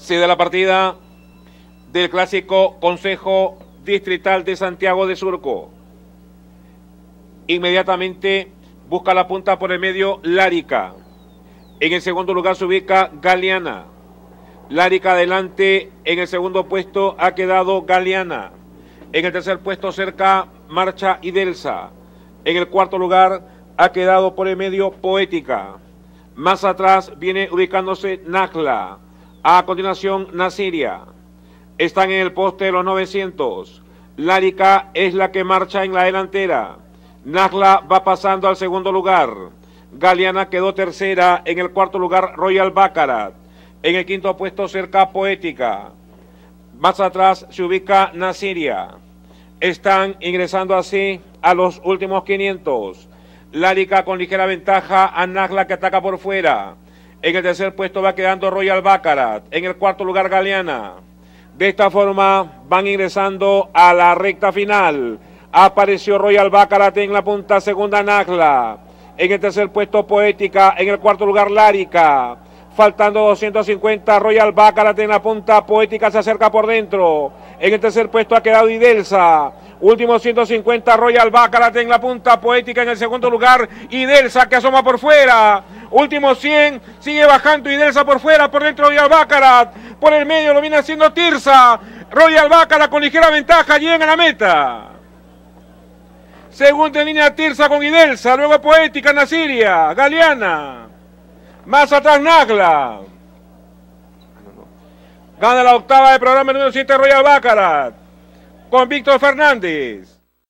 Se da la partida del clásico Consejo Distrital de Santiago de Surco. Inmediatamente busca la punta por el medio Lárica. En el segundo lugar se ubica Galeana. Lárica adelante, en el segundo puesto ha quedado Galeana. En el tercer puesto cerca marcha Idelsa. En el cuarto lugar ha quedado por el medio Poética. Más atrás viene ubicándose Nagla. A continuación Nasiria. Están en el poste de los 900. Lárica es la que marcha en la delantera. Nagla va pasando al segundo lugar. Galeana quedó tercera. En el cuarto lugar Royal Baccarat. En el quinto puesto cerca Poética. Más atrás se ubica Nasiria. Están ingresando así a los últimos 500. Lárica con ligera ventaja a Nagla que ataca por fuera. En el tercer puesto va quedando Royal Baccarat. En el cuarto lugar Galeana. De esta forma van ingresando a la recta final. Apareció Royal Baccarat en la punta, segunda Nagla. En el tercer puesto Poética. En el cuarto lugar Lárica. Faltando 250, Royal Baccarat en la punta, Poética se acerca por dentro. En el tercer puesto ha quedado Idelsa. Último 150, Royal Baccarat en la punta, Poética en el segundo lugar. Idelsa que asoma por fuera. Último 100, sigue bajando Idelsa por fuera, por dentro Royal Baccarat. Por el medio lo viene haciendo Tirsa. Royal Baccarat con ligera ventaja, llega a la meta. Segunda en línea Tirsa con Idelsa, luego Poética, Nasiria, Galeana. Más atrás Nagla. Gana la octava del programa número 7 Royal Baccarat con Víctor Fernández.